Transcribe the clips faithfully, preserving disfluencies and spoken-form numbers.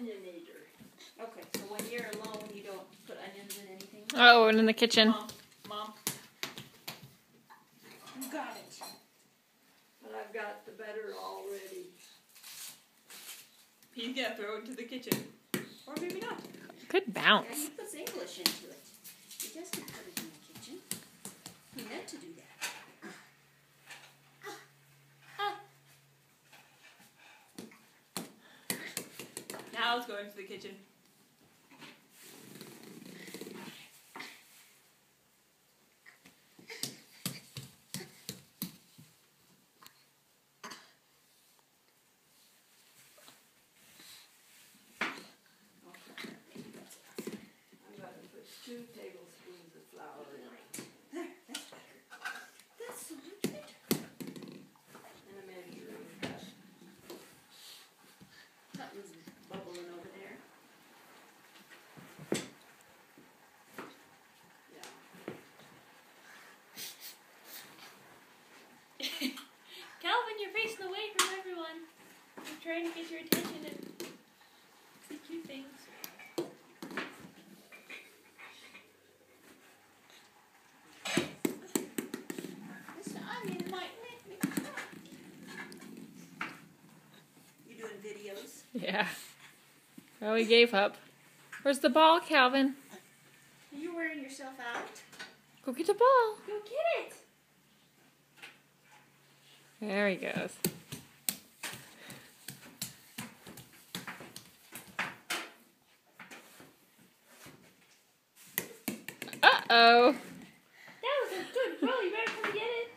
onionator. Okay, so when you're alone, you don't put onions in anything? Oh, and in the kitchen. Mom, Mom. You got it. But I've got the butter already. He's gonna throw it into the kitchen. Or maybe not. Good Yeah, bounce. he puts English into it. He doesn't put it in the kitchen. He meant to do that. Now it's going to the kitchen. Two tablespoons of flour in it. There, that's better. That's so much better. And a measuring cup. Something's bubbling over there. Yeah. Calvin, you're facing away from everyone. I'm trying to get your attention and teach you things. Yeah. Oh, he gave up. Where's the ball, Calvin? Are you wearing yourself out? Go get the ball. Go get it. There he goes. Uh-oh. That was a good throw. You better come get it.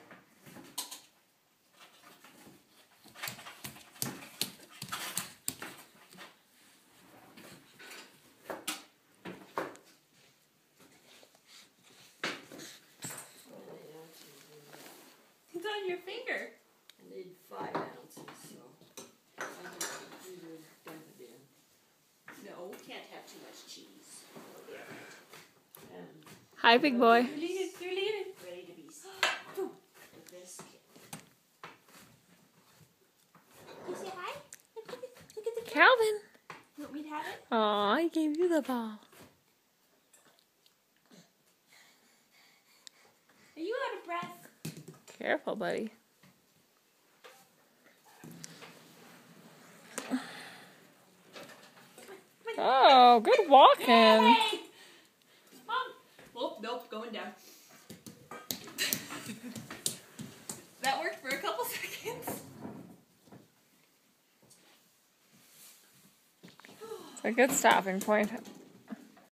It's on your finger. I need five ounces, so I'm going to dump it in. No, can't have too much cheese. And Hi, big boy. You're leaving. You're leaving. Ready to be seen. With this kid. You say hi? Look at the, look at the Calvin. You want me to have it? Aw, I gave you the ball. Are you out of breath? Careful, buddy. Oh, good walking. Hey! Mom! Oh, nope, going down. That worked for a couple seconds. It's a good stopping point.